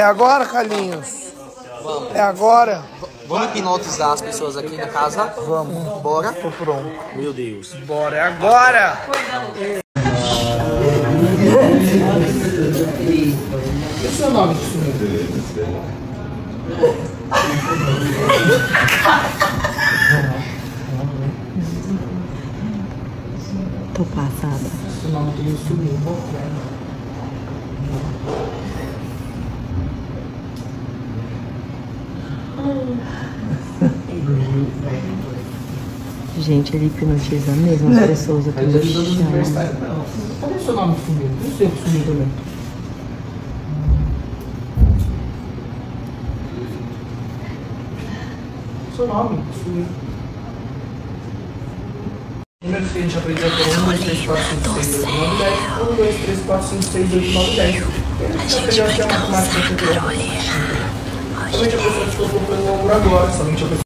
agora, Carlinhos? Vamos. É agora? Vamos hipnotizar as pessoas aqui na casa? Vamos. Bora? Tô pronto. Meu Deus. Bora, é agora! E o seu nome de sumido? Tô passada. Seu nome dele sumiu. Gente, ele hipnotiza mesmo as pessoas aqui no chão. Cadê o seu nome sumiu? E o seu que sumiu também? Seu nome sumiu. Números que a gente aprendeu foram 1, 2, 3, 4, 5, 6, 8, 9, 10. 1, 2, 3, 4, 5, 6, 8, 9, 10. A gente aprendeu aqui a matemática anterior. Somente a pessoa que ficou pelo ombro agora, somente a pessoa